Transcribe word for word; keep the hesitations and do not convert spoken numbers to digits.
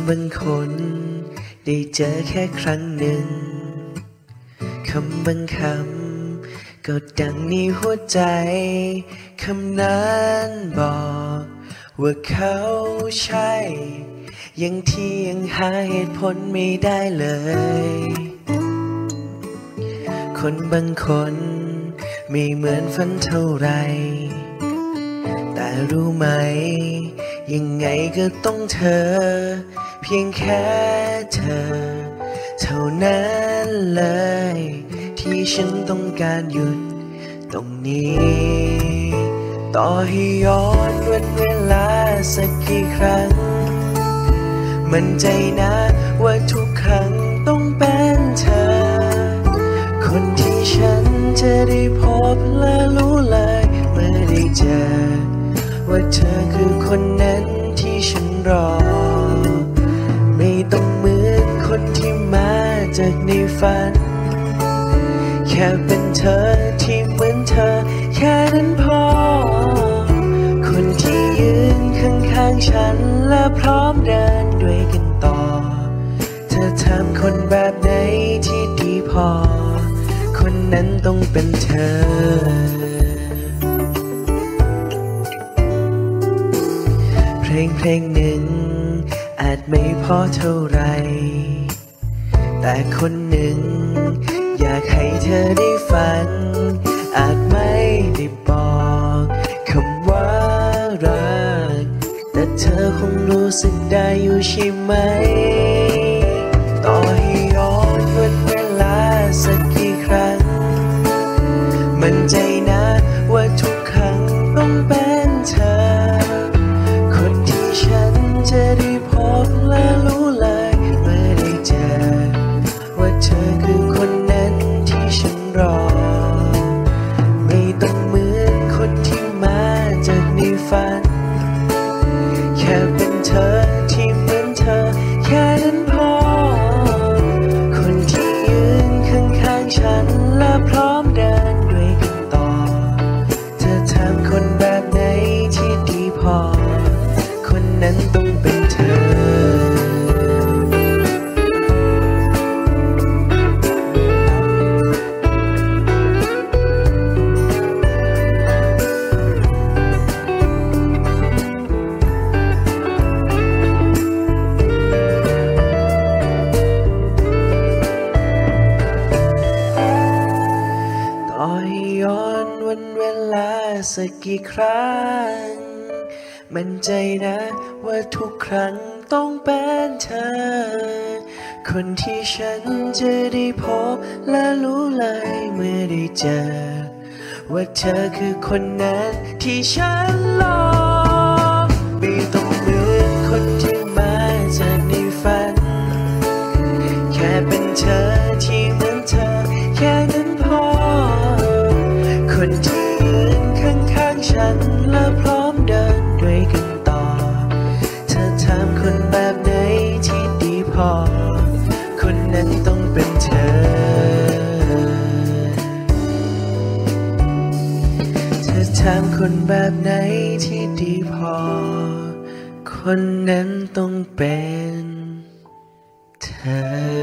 บางคนได้เจอแค่ครั้งหนึ่งคำบางคำก็ดังในหัวใจคำนั้นบอกว่าเขาใช่ยังที่ยังหาเหตุผลไม่ได้เลยคนบางคนไม่เหมือนฝันเท่าไรแต่รู้ไหมยังไงก็ต้องเธอเพียงแค่เธอเท่านั้นเลยที่ฉันต้องการหยุดตรงนี้ต่อให้ย้อนวันเวลาสักกี่ครั้งมั่นใจนะว่าทุกครั้งต้องเป็นเธอคนที่ฉันจะได้พบและรู้เลยเมื่อได้เจอว่าเธอคือคนนั้นที่ฉันรอไม่ต้องเหมือนคนที่มาจากในฝันแค่เป็นเธอที่เหมือนเธอแค่นั้นพอคนที่ยืนข้างๆฉันและพร้อมเดินด้วยกันต่อเธอทำคนแบบไหนที่ดีพอคนนั้นต้องเป็นเธอเพลงเพลงหนึ่งอาจไม่พอเท่าไรแต่คนหนึ่งอยากให้เธอได้ฟังอาจไม่ได้บอกคำว่ารักแต่เธอคงรู้สึกได้อยู่ใช่ไหมต่อให้ย้อนวันเวลาสักกี่ครั้งมั่นใจนะว่าทุกครั้งต้องเป็นเธอคนที่ฉันจะได้พบและรู้เลยเมื่อได้เจอว่าเธอคือคนนั้นที่ฉันรอไม่ต้องเหมือนคนที่มาจากในฝันแค่เป็นเธอที่เหมือนเธอแค่นั้นพอคนที่ยืนข้างๆฉันและพร้อมเดินด้วยกันต่อเธอทำคนแบบไหนที่ดีพอคนนั้นต้องเป็นเธอต่อให้ย้อนวันเวลาสักกี่ครั้งมั่นใจนะว่าทุกครั้งต้องเป็นเธอคนที่ฉันจะได้พบและรู้เลยเมื่อได้เจอว่าเธอคือคนนั้นที่ฉันรอไม่ต้องเหมือนคนที่มาจากในฝันแค่เป็นเธอที่เหมือนเธอแค่นั้นพอคนที่ยืนข้างๆฉันและพร้อมเดินด้วยกันต่อเธอทำคนแบบไหนที่ดีพอคนนั้นต้องเป็นเธอเธอทำคนแบบไหนที่ดีพอคนนั้นต้องเป็นเธอ